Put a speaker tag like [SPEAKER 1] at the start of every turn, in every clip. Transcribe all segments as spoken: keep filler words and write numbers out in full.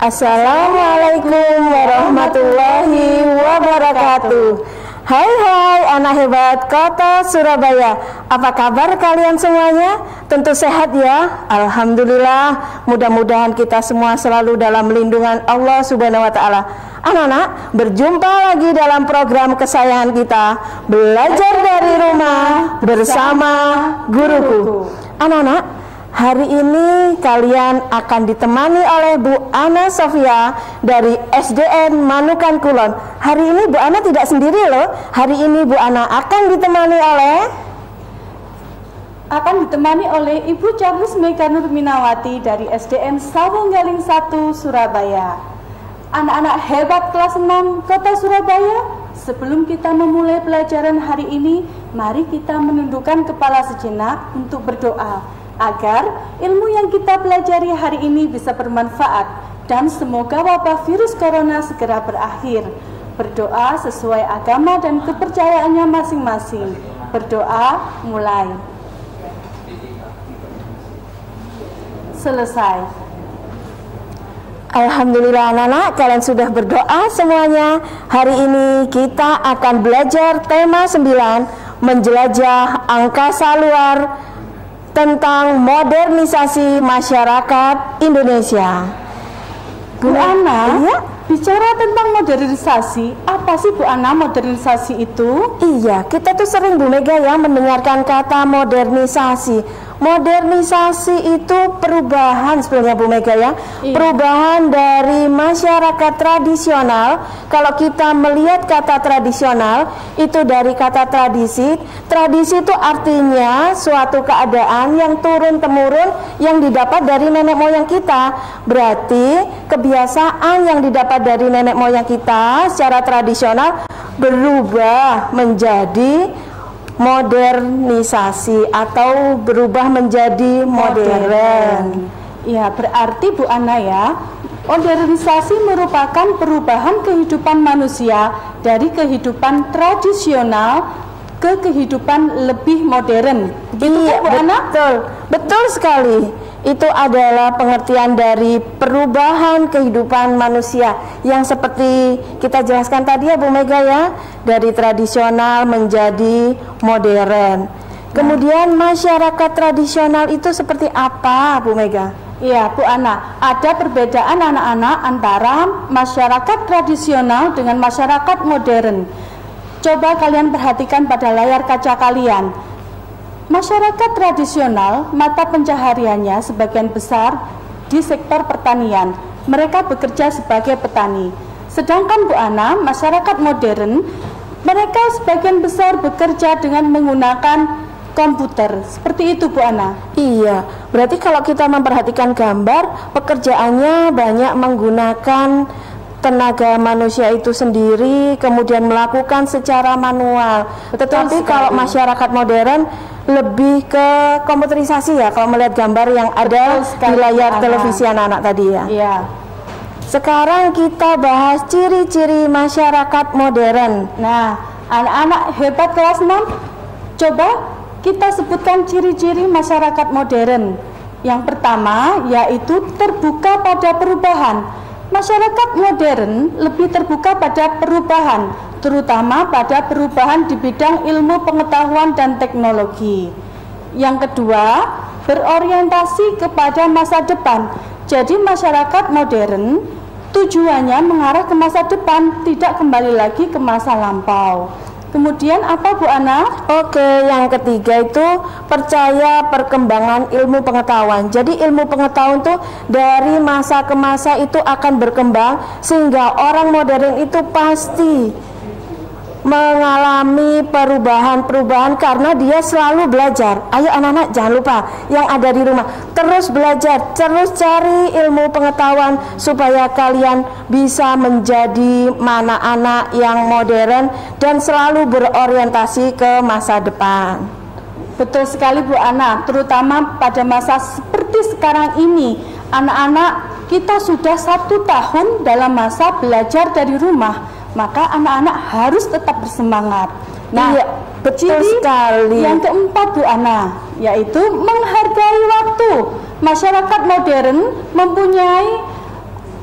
[SPEAKER 1] Assalamualaikum warahmatullahi wabarakatuh. Hai hai anak hebat kota Surabaya. Apa kabar kalian semuanya? Tentu sehat ya. Alhamdulillah. Mudah-mudahan kita semua selalu dalam lindungan Allah Subhanahu wa taala. Anak-anak, berjumpa lagi dalam program kesayangan kita, Belajar dari Rumah bersama Guruku. Anak-anak, hari ini kalian akan ditemani oleh Bu Ana Sofia dari S D N Manukan Kulon. Hari ini Bu Ana tidak sendiri loh. Hari ini Bu Ana akan ditemani oleh
[SPEAKER 2] akan ditemani oleh Ibu Charles Mega Nurminawati dari S D N Sawunggaling satu Surabaya. Anak-anak hebat kelas enam Kota Surabaya, sebelum kita memulai pelajaran hari ini, mari kita menundukkan kepala sejenak untuk berdoa agar ilmu yang kita pelajari hari ini bisa bermanfaat dan semoga wabah virus corona segera berakhir. Berdoa sesuai agama dan kepercayaannya masing-masing. Berdoa mulai. Selesai.
[SPEAKER 1] Alhamdulillah anak-anak, kalian sudah berdoa semuanya. Hari ini kita akan belajar tema sembilan, menjelajah angkasa luar, tentang modernisasi masyarakat Indonesia.
[SPEAKER 2] Bu Ana,
[SPEAKER 1] iya?
[SPEAKER 2] Bicara tentang modernisasi, apa sih Bu Ana modernisasi itu?
[SPEAKER 1] Iya, kita tuh sering Bu Mega ya mendengarkan kata modernisasi. Modernisasi itu perubahan sebenarnya Bu Mega ya. Iya. Perubahan dari masyarakat tradisional. Kalau kita melihat kata tradisional, itu dari kata tradisi. Tradisi itu artinya suatu keadaan yang turun-temurun yang didapat dari nenek moyang kita. Berarti kebiasaan yang didapat dari nenek moyang kita secara tradisional berubah menjadi modernisasi atau berubah menjadi modern.
[SPEAKER 2] Ya, berarti Bu Ana ya, modernisasi merupakan perubahan kehidupan manusia dari kehidupan tradisional ke kehidupan lebih modern.
[SPEAKER 1] Begitu iya, kan, Bu Ana? Betul, betul sekali. Itu adalah pengertian dari perubahan kehidupan manusia yang seperti kita jelaskan tadi ya Bu Mega ya, dari tradisional menjadi modern. Kemudian masyarakat tradisional itu seperti apa Bu Mega?
[SPEAKER 2] Iya Bu Ana, ada perbedaan anak-anak antara masyarakat tradisional dengan masyarakat modern. Coba kalian perhatikan pada layar kaca kalian. Masyarakat tradisional, mata pencahariannya sebagian besar di sektor pertanian. Mereka bekerja sebagai petani. Sedangkan Bu Ana, masyarakat modern, mereka sebagian besar bekerja dengan menggunakan komputer. Seperti itu Bu Ana.
[SPEAKER 1] Iya, berarti kalau kita memperhatikan gambar, pekerjaannya banyak menggunakan tenaga manusia itu sendiri, kemudian melakukan secara manual. Betul. Tetapi sekali. Kalau masyarakat modern lebih ke komputerisasi ya, kalau melihat gambar yang ada di layar anak. televisi anak-anak tadi ya.
[SPEAKER 2] Iya.
[SPEAKER 1] Sekarang kita bahas ciri-ciri masyarakat modern.
[SPEAKER 2] Nah, anak-anak hebat kelas enam, coba kita sebutkan ciri-ciri masyarakat modern. Yang pertama yaitu terbuka pada perubahan. Masyarakat modern lebih terbuka pada perubahan, terutama pada perubahan di bidang ilmu pengetahuan dan teknologi. Yang kedua, berorientasi kepada masa depan. Jadi masyarakat modern tujuannya mengarah ke masa depan, tidak kembali lagi ke masa lampau. Kemudian apa Bu Ana?
[SPEAKER 1] Oke, yang ketiga itu percaya perkembangan ilmu pengetahuan. Jadi ilmu pengetahuan itu dari masa ke masa itu akan berkembang, sehingga orang modern itu pasti mengalami perubahan-perubahan karena dia selalu belajar. Ayo anak-anak, jangan lupa yang ada di rumah, terus belajar, terus cari ilmu pengetahuan supaya kalian bisa menjadi anak-anak yang modern dan selalu berorientasi ke masa depan.
[SPEAKER 2] Betul sekali Bu Ana, terutama pada masa seperti sekarang ini. Anak-anak kita sudah satu tahun dalam masa belajar dari rumah, maka anak-anak harus tetap bersemangat. Nah,
[SPEAKER 1] iya, betul sekali.
[SPEAKER 2] Yang keempat Bu Ana, yaitu menghargai waktu. Masyarakat modern mempunyai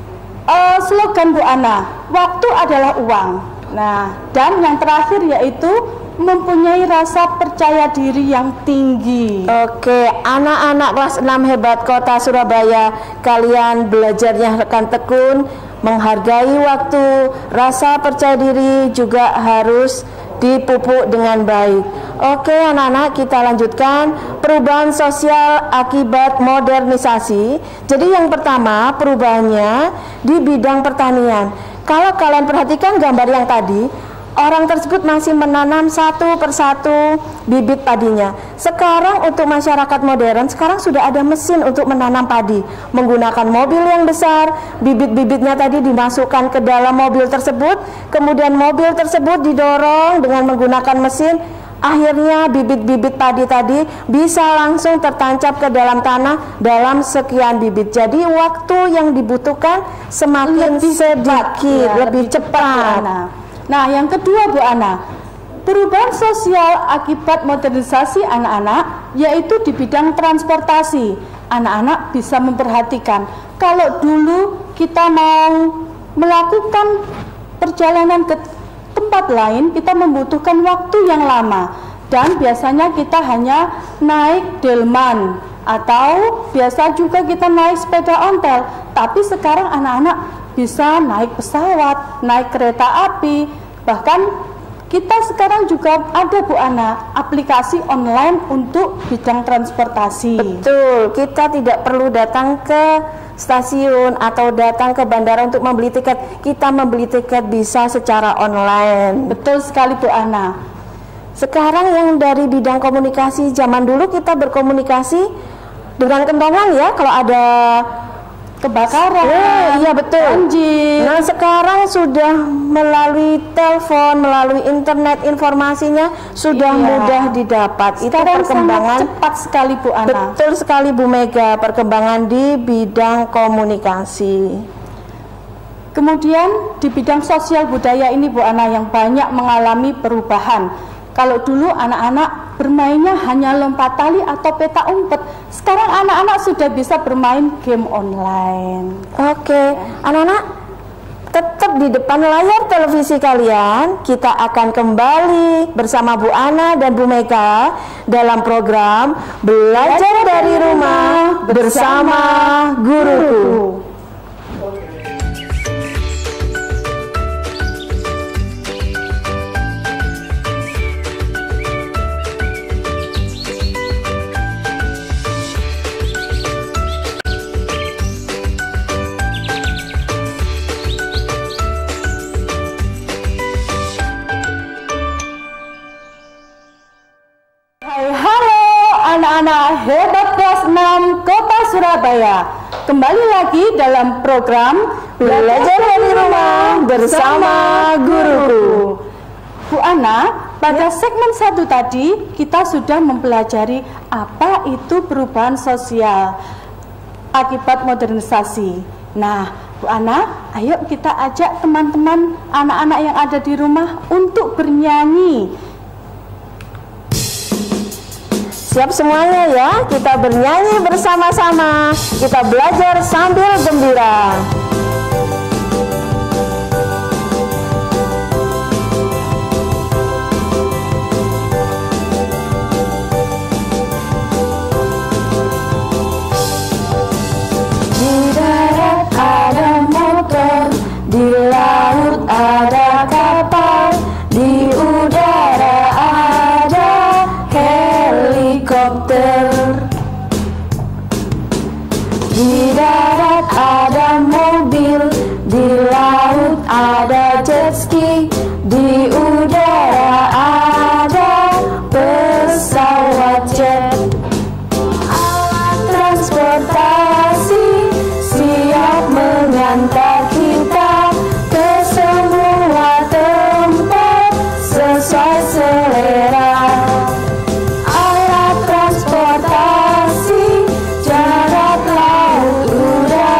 [SPEAKER 2] uh, slogan Bu Ana, waktu adalah uang. Nah, dan yang terakhir yaitu mempunyai rasa percaya diri yang tinggi.
[SPEAKER 1] Oke, anak-anak kelas enam hebat Kota Surabaya, kalian belajarnya rekan tekun, menghargai waktu, rasa percaya diri juga harus dipupuk dengan baik. Oke anak-anak, kita lanjutkan perubahan sosial akibat modernisasi. Jadi yang pertama perubahannya di bidang pertanian. Kalau kalian perhatikan gambar yang tadi, orang tersebut masih menanam satu persatu bibit padinya. Sekarang untuk masyarakat modern, sekarang sudah ada mesin untuk menanam padi. Menggunakan mobil yang besar, bibit-bibitnya tadi dimasukkan ke dalam mobil tersebut, kemudian mobil tersebut didorong dengan menggunakan mesin. Akhirnya bibit-bibit padi tadi bisa langsung tertancap ke dalam tanah dalam sekian bibit. Jadi waktu yang dibutuhkan semakin lebih sedikit, ya, lebih, lebih cepat.
[SPEAKER 2] cepat. Nah, yang kedua Bu Ana, perubahan sosial akibat modernisasi anak-anak yaitu di bidang transportasi. Anak-anak bisa memperhatikan, kalau dulu kita mau melakukan perjalanan ke tempat lain, kita membutuhkan waktu yang lama, dan biasanya kita hanya naik delman atau biasa juga kita naik sepeda ontel. Tapi sekarang anak-anak bisa naik pesawat, naik kereta api, bahkan kita sekarang juga ada Bu Ana aplikasi online untuk bidang transportasi.
[SPEAKER 1] Betul, kita tidak perlu datang ke stasiun atau datang ke bandara untuk membeli tiket. Kita membeli tiket bisa secara online.
[SPEAKER 2] Betul sekali Bu Ana.
[SPEAKER 1] Sekarang yang dari bidang komunikasi, zaman dulu kita berkomunikasi dengan kentongan ya, kalau ada
[SPEAKER 2] kebakaran,
[SPEAKER 1] eh, iya betul.
[SPEAKER 2] banjir.
[SPEAKER 1] Nah sekarang sudah melalui telepon, melalui internet, informasinya sudah
[SPEAKER 2] iya.
[SPEAKER 1] mudah didapat.
[SPEAKER 2] Sekarang
[SPEAKER 1] itu perkembangan
[SPEAKER 2] sangat cepat sekali Bu Ana.
[SPEAKER 1] Betul sekali Bu Mega, perkembangan di bidang komunikasi.
[SPEAKER 2] Kemudian di bidang sosial budaya ini Bu Ana yang banyak mengalami perubahan. Kalau dulu anak-anak bermainnya hanya lompat tali atau peta umpet, sekarang anak-anak sudah bisa bermain game online.
[SPEAKER 1] Oke, anak-anak tetap di depan layar televisi kalian. Kita akan kembali bersama Bu Ana dan Bu Mega dalam program Belajar dari Rumah bersama Guruku.
[SPEAKER 2] Anak-anak hebat kelas enam Kota Surabaya, kembali lagi dalam program
[SPEAKER 1] Belajar dari Rumah bersama Guruku.
[SPEAKER 2] Bu Ana, pada segmen satu tadi kita sudah mempelajari apa itu perubahan sosial akibat modernisasi. Nah Bu Ana, ayo kita ajak teman-teman anak-anak yang ada di rumah untuk bernyanyi.
[SPEAKER 1] Siap semuanya ya, kita bernyanyi bersama-sama, kita belajar sambil gembira. Di darat ada motor, di laut ada kapal, di udara ada helikopter. Di darat ada mobil, di laut ada jet ski, di udara ada pesawat jet. Alat transportasi siap mengantar kita ke semua tempat sesuai selera. Alat transportasi darat, laut, udara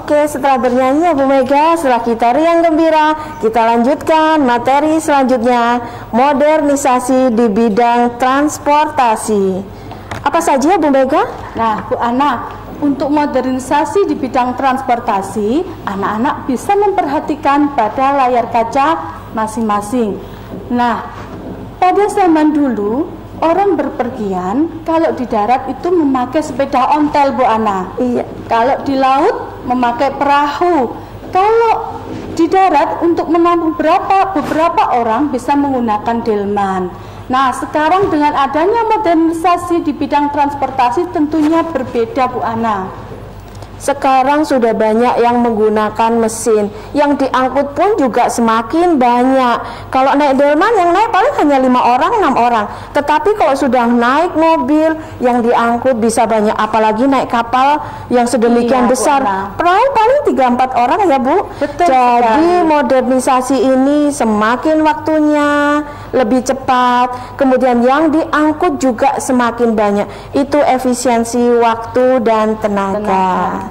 [SPEAKER 1] Oke, setelah bernyanyi ya Bu Mega, setelah kita riang gembira, kita lanjutkan materi selanjutnya, modernisasi di bidang transportasi. Apa saja Bu Mega?
[SPEAKER 2] Nah, Bu Ana, untuk modernisasi di bidang transportasi, anak-anak bisa memperhatikan pada layar kaca masing-masing. Nah, pada zaman dulu, orang berpergian kalau di darat itu memakai sepeda ontel Bu Ana.
[SPEAKER 1] Iya.
[SPEAKER 2] Kalau di laut memakai perahu. Kalau di darat untuk menampung berapa beberapa orang bisa menggunakan delman. Nah, sekarang dengan adanya modernisasi di bidang transportasi tentunya berbeda Bu Ana.
[SPEAKER 1] Sekarang sudah banyak yang menggunakan mesin, yang diangkut pun juga semakin banyak. Kalau naik delman yang naik paling hanya lima orang, enam orang. Tetapi kalau sudah naik mobil yang diangkut bisa banyak, apalagi naik kapal yang sedemikian
[SPEAKER 2] Iya,
[SPEAKER 1] besar.
[SPEAKER 2] Bu,
[SPEAKER 1] Perahu paling tiga empat orang ya Bu.
[SPEAKER 2] Betul
[SPEAKER 1] Jadi
[SPEAKER 2] sekali.
[SPEAKER 1] modernisasi ini semakin waktunya lebih cepat, kemudian yang diangkut juga semakin banyak. Itu efisiensi waktu dan tenaga.
[SPEAKER 2] Tenaga.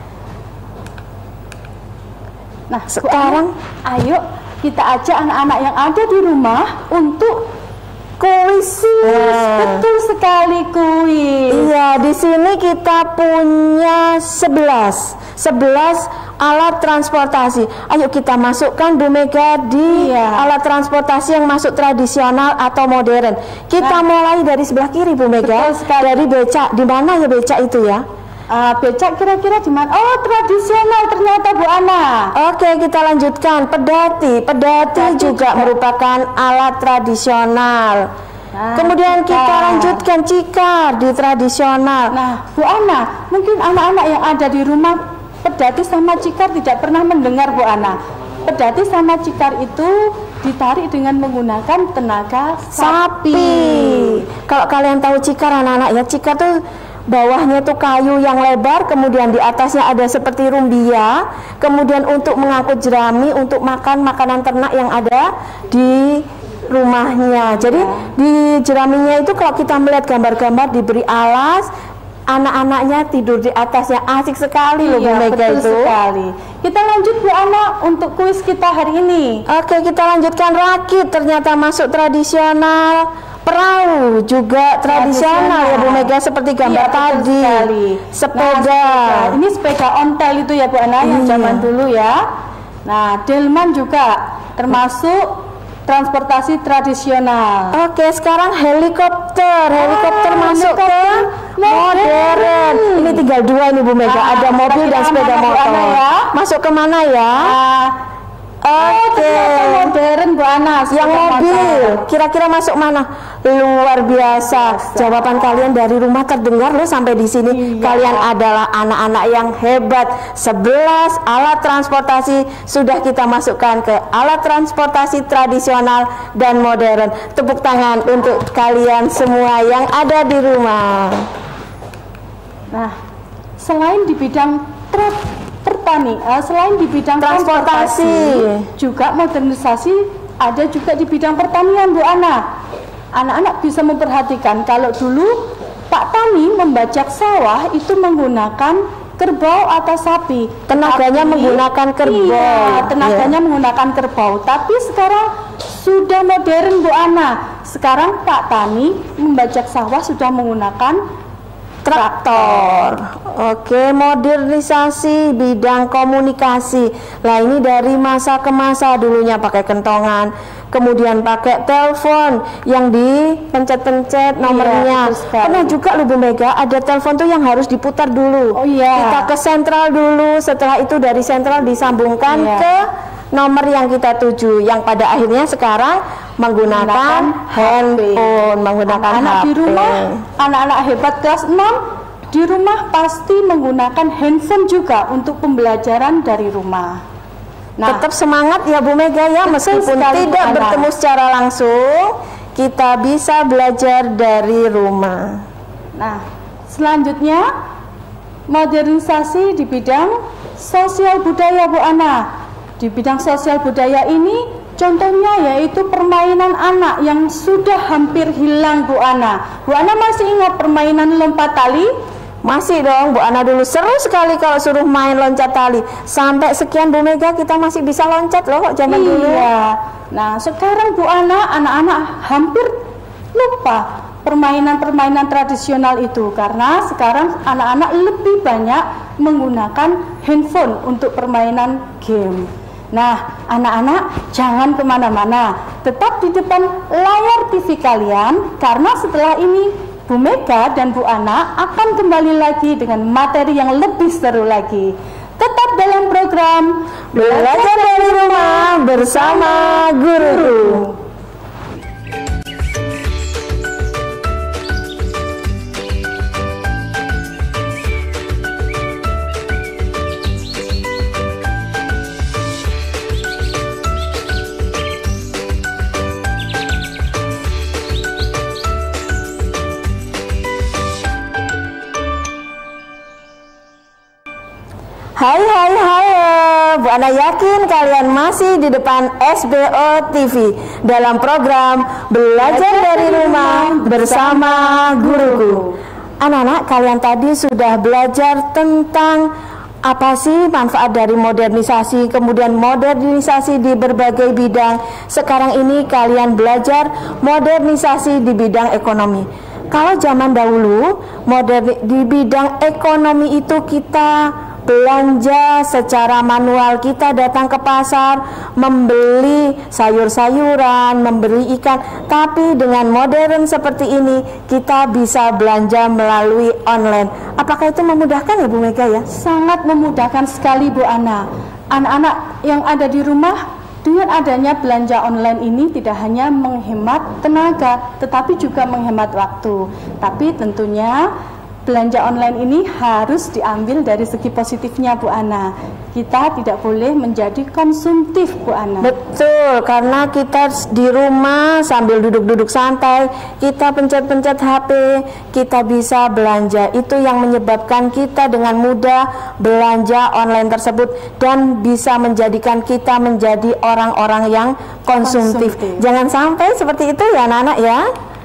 [SPEAKER 2] Nah,
[SPEAKER 1] Sekarang
[SPEAKER 2] Bu Ana, ayo kita ajak anak-anak yang ada di rumah untuk kuis.
[SPEAKER 1] Nah.
[SPEAKER 2] Betul sekali, kuis.
[SPEAKER 1] Iya, di sini kita punya sebelas alat transportasi. Ayo kita masukkan Bu Mega di
[SPEAKER 2] Iya.
[SPEAKER 1] alat transportasi yang masuk tradisional atau modern. Kita
[SPEAKER 2] Nah.
[SPEAKER 1] mulai dari sebelah kiri Bu Mega.
[SPEAKER 2] Betul sekali.
[SPEAKER 1] Dari becak. Di mana ya becak itu ya?
[SPEAKER 2] Uh, becak kira-kira di mana? Oh, tradisional ternyata Bu Ana.
[SPEAKER 1] Oke, kita lanjutkan. Pedati. Pedati,
[SPEAKER 2] Pedati
[SPEAKER 1] juga,
[SPEAKER 2] juga.
[SPEAKER 1] merupakan alat tradisional.
[SPEAKER 2] Nah,
[SPEAKER 1] Kemudian kita
[SPEAKER 2] cikar.
[SPEAKER 1] lanjutkan cikar di tradisional.
[SPEAKER 2] Nah, Bu Ana, mungkin anak-anak yang ada di rumah pedati sama cikar tidak pernah mendengar Bu Ana. Pedati sama cikar itu ditarik dengan menggunakan tenaga
[SPEAKER 1] Sapi.
[SPEAKER 2] sapi.
[SPEAKER 1] Kalau kalian tahu cikar anak-anak ya, cikar tuh bawahnya tuh kayu yang lebar, kemudian di atasnya ada seperti rumbia, kemudian untuk mengangkut jerami untuk makan makanan ternak yang ada di rumahnya. Jadi
[SPEAKER 2] Ya.
[SPEAKER 1] di jeraminya itu kalau kita melihat gambar-gambar diberi alas, anak-anaknya tidur di atasnya, asik sekali loh Bu
[SPEAKER 2] Iya,
[SPEAKER 1] Mega
[SPEAKER 2] betul
[SPEAKER 1] itu.
[SPEAKER 2] sekali. Kita lanjut Bu Ana untuk kuis kita hari ini.
[SPEAKER 1] Oke, kita lanjutkan rakit, ternyata masuk tradisional. Perahu juga tradisional, ya Bu Mega, seperti gambar
[SPEAKER 2] Iya, betul
[SPEAKER 1] tadi.
[SPEAKER 2] sekali.
[SPEAKER 1] Sepeda.
[SPEAKER 2] Nah, ini sepeda ontel itu ya Bu Ana yang
[SPEAKER 1] Iya.
[SPEAKER 2] zaman dulu ya. Nah, delman juga termasuk transportasi tradisional.
[SPEAKER 1] Oke, sekarang helikopter. Helikopter
[SPEAKER 2] Ah,
[SPEAKER 1] masuk ke
[SPEAKER 2] helikopter
[SPEAKER 1] modern.
[SPEAKER 2] modern.
[SPEAKER 1] Ini tinggal dua ini Bu Mega,
[SPEAKER 2] Ah,
[SPEAKER 1] ada mobil dan
[SPEAKER 2] kira-kira
[SPEAKER 1] sepeda
[SPEAKER 2] mana, Bu
[SPEAKER 1] motor.
[SPEAKER 2] Ana, ya?
[SPEAKER 1] Masuk ke mana ya?
[SPEAKER 2] Nah,
[SPEAKER 1] Oke.
[SPEAKER 2] ternyata modern Bu Ana.
[SPEAKER 1] Yang
[SPEAKER 2] sepeda
[SPEAKER 1] mobil,
[SPEAKER 2] motor.
[SPEAKER 1] kira-kira masuk mana? Luar biasa. Jawaban kalian dari rumah terdengar loh sampai di sini.
[SPEAKER 2] Iya.
[SPEAKER 1] Kalian adalah anak-anak yang hebat. sebelas alat transportasi sudah kita masukkan ke alat transportasi tradisional dan modern. Tepuk tangan untuk kalian semua yang ada di rumah.
[SPEAKER 2] Nah, selain di bidang tra- pertani, eh, selain di bidang
[SPEAKER 1] Transportasi.
[SPEAKER 2] transportasi, juga modernisasi ada juga di bidang pertanian Bu Ana. Anak-anak bisa memperhatikan kalau dulu Pak Tani membajak sawah itu menggunakan kerbau atau sapi.
[SPEAKER 1] Tenaganya
[SPEAKER 2] Tapi-
[SPEAKER 1] menggunakan kerbau.
[SPEAKER 2] Iya, tenaganya menggunakan kerbau. Tapi sekarang sudah modern Bu Ana. Sekarang Pak Tani membajak sawah sudah menggunakan
[SPEAKER 1] Traktor. Oke, modernisasi bidang komunikasi. Lah ini dari masa ke masa, dulunya pakai kentongan, kemudian pakai telepon yang dipencet-pencet nomornya.
[SPEAKER 2] betul sekali.
[SPEAKER 1] Pernah juga loh Bu Mega, ada telepon tuh yang harus diputar dulu.
[SPEAKER 2] Oh iya.
[SPEAKER 1] Kita ke sentral dulu, setelah itu dari sentral disambungkan
[SPEAKER 2] Iya.
[SPEAKER 1] ke nomor yang kita tuju, yang pada akhirnya sekarang menggunakan
[SPEAKER 2] Menggunakan
[SPEAKER 1] handphone, menggunakan
[SPEAKER 2] anak-anak
[SPEAKER 1] H P.
[SPEAKER 2] di rumah, anak-anak hebat kelas enam di rumah pasti menggunakan handphone juga untuk pembelajaran dari rumah. Nah,
[SPEAKER 1] Tetap semangat ya Bu Mega ya,
[SPEAKER 2] Betul
[SPEAKER 1] meskipun
[SPEAKER 2] sekali, Bu
[SPEAKER 1] tidak
[SPEAKER 2] Ana.
[SPEAKER 1] bertemu secara langsung, kita bisa belajar dari rumah.
[SPEAKER 2] nah, selanjutnya modernisasi di bidang sosial budaya Bu Ana. Di bidang sosial budaya ini contohnya yaitu permainan anak yang sudah hampir hilang Bu Ana. Bu Ana masih ingat permainan lompat tali?
[SPEAKER 1] Masih dong Bu Ana dulu, seru sekali kalau suruh main loncat tali. Sampai sekian Bu Mega kita masih bisa loncat loh kok zaman
[SPEAKER 2] iya.
[SPEAKER 1] dulu.
[SPEAKER 2] Nah sekarang Bu Ana, anak-anak hampir lupa permainan-permainan tradisional itu, karena sekarang anak-anak lebih banyak menggunakan handphone untuk permainan game. Nah anak-anak jangan kemana-mana, tetap di depan layar T V kalian, karena setelah ini Bu Mega dan Bu Ana akan kembali lagi dengan materi yang lebih seru lagi. Tetap dalam program
[SPEAKER 1] Belajar dari Rumah bersama Guru. Hai hai hai Bu Ana yakin kalian masih di depan S B O T V dalam program Belajar dari Rumah bersama Guruku. Anak-anak, kalian tadi sudah belajar tentang apa sih manfaat dari modernisasi, kemudian modernisasi di berbagai bidang. Sekarang ini kalian belajar modernisasi di bidang ekonomi. Kalau zaman dahulu moderni, di bidang ekonomi itu kita belanja secara manual, kita datang ke pasar membeli sayur-sayuran, membeli ikan. Tapi dengan modern seperti ini kita bisa belanja melalui online. Apakah itu memudahkan ya Bu Mega ya?
[SPEAKER 2] Sangat memudahkan sekali Bu Ana. Anak-anak yang ada di rumah, dengan adanya belanja online ini tidak hanya menghemat tenaga tetapi juga menghemat waktu. Tapi tentunya belanja online ini harus diambil dari segi positifnya Bu Ana. Kita tidak boleh menjadi konsumtif Bu Ana.
[SPEAKER 1] Betul, karena kita di rumah sambil duduk-duduk santai, kita pencet-pencet H P, kita bisa belanja. Itu yang menyebabkan kita dengan mudah belanja online tersebut dan bisa menjadikan kita menjadi orang-orang yang konsumtif. konsumtif. Jangan sampai seperti itu ya anak-anak ya.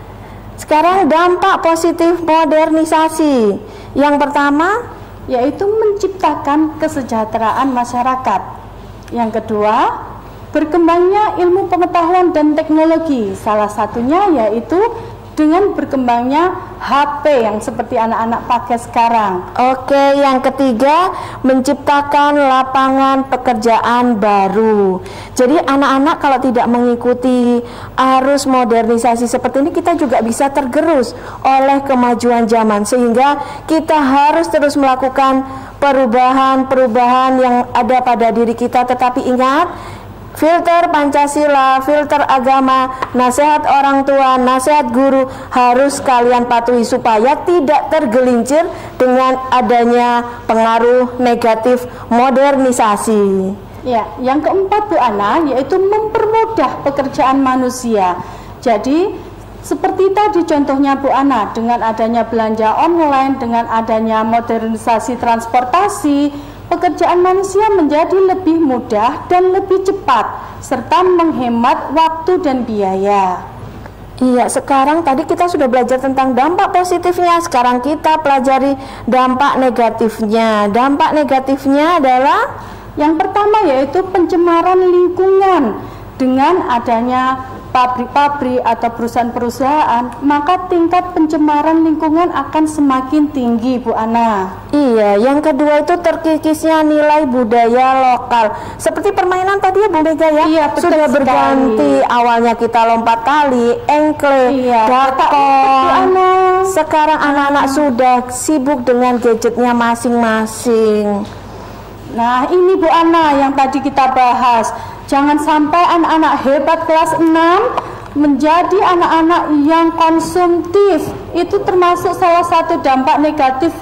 [SPEAKER 1] Sekarang dampak positif modernisasi. Yang pertama
[SPEAKER 2] yaitu menciptakan kesejahteraan masyarakat. Yang kedua, berkembangnya ilmu pengetahuan dan teknologi. Salah satunya yaitu dengan berkembangnya H P yang seperti anak-anak pakai sekarang.
[SPEAKER 1] Oke, yang ketiga menciptakan lapangan pekerjaan baru. Jadi anak-anak kalau tidak mengikuti arus modernisasi seperti ini, kita juga bisa tergerus oleh kemajuan zaman, sehingga kita harus terus melakukan perubahan-perubahan yang ada pada diri kita. Tetapi ingat, filter Pancasila, filter agama, nasihat orang tua, nasihat guru harus kalian patuhi supaya tidak tergelincir dengan adanya pengaruh negatif modernisasi.
[SPEAKER 2] Ya, yang keempat Bu Ana yaitu mempermudah pekerjaan manusia. Jadi seperti tadi contohnya Bu Ana, dengan adanya belanja online, dengan adanya modernisasi transportasi, pekerjaan manusia menjadi lebih mudah dan lebih cepat, serta menghemat waktu dan biaya.
[SPEAKER 1] Iya, sekarang tadi kita sudah belajar tentang dampak positifnya, sekarang kita pelajari dampak negatifnya. Dampak negatifnya adalah
[SPEAKER 2] yang pertama yaitu pencemaran lingkungan. Dengan adanya pabrik-pabrik atau perusahaan-perusahaan, maka tingkat pencemaran lingkungan akan semakin tinggi Bu Ana.
[SPEAKER 1] Iya, yang kedua itu terkikisnya nilai budaya lokal. Seperti permainan tadi ya Bu Mega ya,
[SPEAKER 2] iya,
[SPEAKER 1] sudah berganti. Awalnya kita lompat tali, engkle,
[SPEAKER 2] iya,
[SPEAKER 1] dakon. Sekarang anak-anak sudah sibuk dengan gadgetnya masing-masing.
[SPEAKER 2] Nah ini Bu Ana yang tadi kita bahas. Jangan sampai anak-anak hebat kelas enam menjadi anak-anak yang konsumtif. Itu termasuk salah satu dampak negatif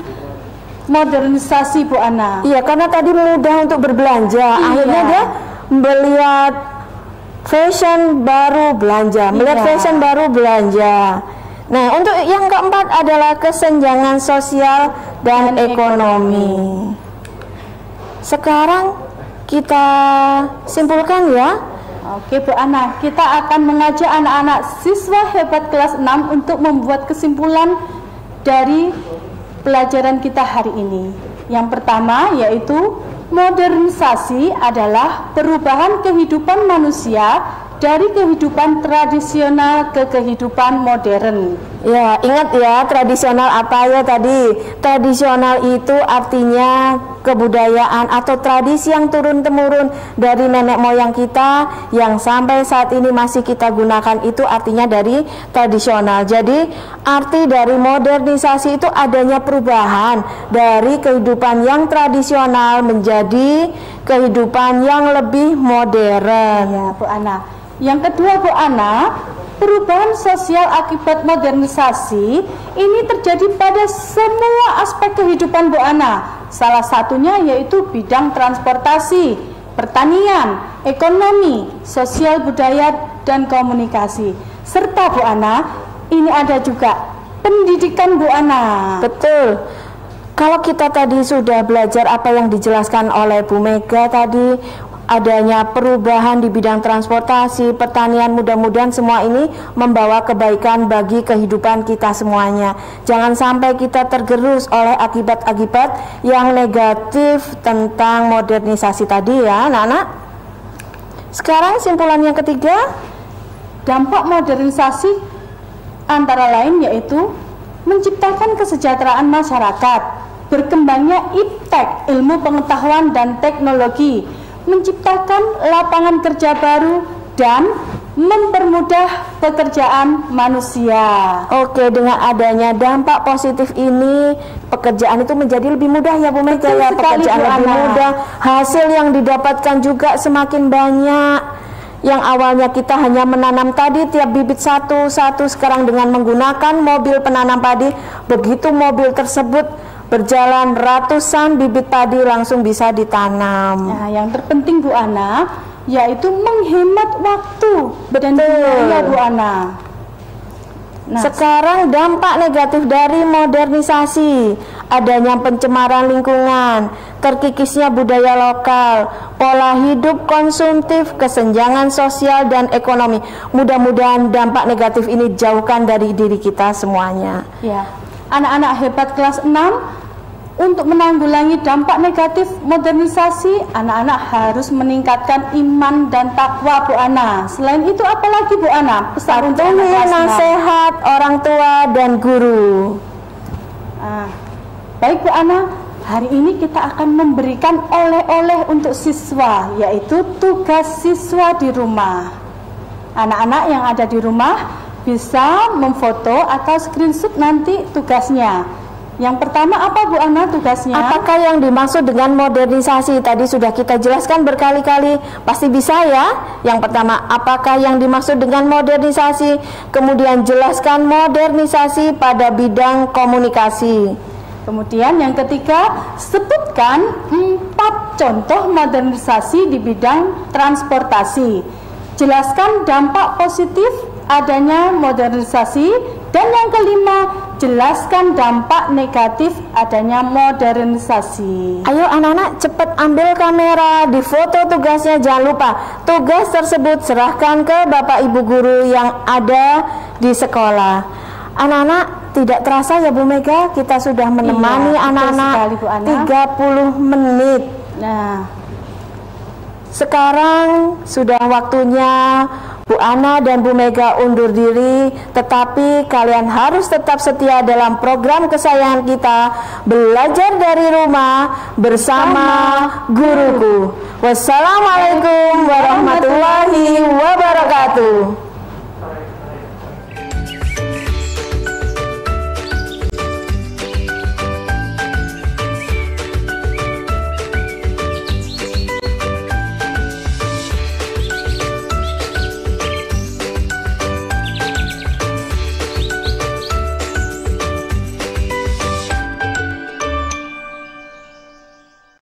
[SPEAKER 2] modernisasi Bu Ana.
[SPEAKER 1] Iya, karena tadi mudah untuk berbelanja.
[SPEAKER 2] Iya.
[SPEAKER 1] Akhirnya dia melihat fashion baru belanja, melihat
[SPEAKER 2] Iya.
[SPEAKER 1] fashion baru belanja. Nah, untuk yang keempat adalah kesenjangan sosial dan, dan ekonomi. ekonomi. Sekarang kita simpulkan ya.
[SPEAKER 2] Oke Bu Ana, kita akan mengajak anak-anak siswa hebat kelas enam untuk membuat kesimpulan dari pelajaran kita hari ini. Yang pertama yaitu modernisasi adalah perubahan kehidupan manusia dari kehidupan tradisional ke kehidupan modern.
[SPEAKER 1] Ya, ingat ya, tradisional apa ya tadi? Tradisional itu artinya kebudayaan atau tradisi yang turun-temurun dari nenek moyang kita yang sampai saat ini masih kita gunakan, itu artinya dari tradisional. Jadi, arti dari modernisasi itu adanya perubahan dari kehidupan yang tradisional menjadi kehidupan yang lebih modern.
[SPEAKER 2] Ya, Bu Ana. Yang kedua, Bu Ana, perubahan sosial akibat modernisasi ini terjadi pada semua aspek kehidupan Bu Ana. Salah satunya yaitu bidang transportasi, pertanian, ekonomi, sosial budaya, dan komunikasi. Serta Bu Ana, ini ada juga pendidikan Bu Ana.
[SPEAKER 1] Betul. Kalau kita tadi sudah belajar apa yang dijelaskan oleh Bu Mega tadi, adanya perubahan di bidang transportasi, pertanian, mudah-mudahan semua ini membawa kebaikan bagi kehidupan kita semuanya. Jangan sampai kita tergerus oleh akibat-akibat yang negatif tentang modernisasi tadi ya, anak-anak. Sekarang simpulan yang ketiga,
[SPEAKER 2] dampak modernisasi antara lain yaitu menciptakan kesejahteraan masyarakat, berkembangnya iptek, ilmu pengetahuan dan teknologi, menciptakan lapangan kerja baru, dan mempermudah pekerjaan manusia.
[SPEAKER 1] Oke, dengan adanya dampak positif ini, pekerjaan itu menjadi lebih mudah ya Bu Mega ya, pekerjaan lebih mudah, hasil yang didapatkan juga semakin banyak. Yang awalnya kita hanya menanam tadi tiap bibit satu-satu, sekarang dengan menggunakan mobil penanam padi, begitu mobil tersebut berjalan, ratusan bibit padi langsung bisa ditanam.
[SPEAKER 2] Nah, yang terpenting Bu Ana yaitu menghemat waktu dan biaya Bu Ana.
[SPEAKER 1] Nah, sekarang dampak negatif dari modernisasi, adanya pencemaran lingkungan, terkikisnya budaya lokal, pola hidup konsumtif, kesenjangan sosial dan ekonomi. Mudah-mudahan dampak negatif ini jauhkan dari diri kita semuanya.
[SPEAKER 2] Ya. Anak-anak hebat kelas enam, untuk menanggulangi dampak negatif modernisasi, anak-anak harus meningkatkan iman dan takwa Bu Ana. Selain itu apalagi Bu Ana? Pesan untuk
[SPEAKER 1] nasihat orang tua dan guru.
[SPEAKER 2] Ah, baik Bu Ana, hari ini kita akan memberikan oleh-oleh untuk siswa, yaitu tugas siswa di rumah. Anak-anak yang ada di rumah bisa memfoto atau screenshot nanti tugasnya. Yang pertama apa Bu Ana tugasnya?
[SPEAKER 1] Apakah yang dimaksud dengan modernisasi? Tadi sudah kita jelaskan berkali-kali, pasti bisa ya. Yang pertama, apakah yang dimaksud dengan modernisasi? Kemudian jelaskan modernisasi pada bidang komunikasi.
[SPEAKER 2] Kemudian yang ketiga, sebutkan empat contoh modernisasi di bidang transportasi. Jelaskan dampak positif adanya modernisasi, dan yang kelima, jelaskan dampak negatif adanya modernisasi.
[SPEAKER 1] Ayo anak-anak cepat ambil kamera, difoto tugasnya, jangan lupa tugas tersebut serahkan ke Bapak Ibu guru yang ada di sekolah. Anak-anak, tidak terasa ya Bu Mega, kita sudah menemani anak-anak iya, tiga puluh menit.
[SPEAKER 2] Nah,
[SPEAKER 1] sekarang sudah waktunya Bu Ana dan Bu Mega undur diri, tetapi kalian harus tetap setia dalam program kesayangan kita, belajar dari rumah bersama guruku. Wassalamualaikum warahmatullahi wabarakatuh.